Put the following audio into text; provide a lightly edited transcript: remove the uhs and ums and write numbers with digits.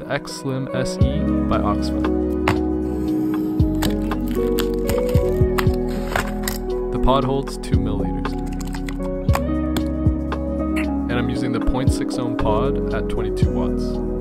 Xlim SE by Oxva. The pod holds 2 milliliters. And I'm using the 0.6 ohm pod at 22 watts.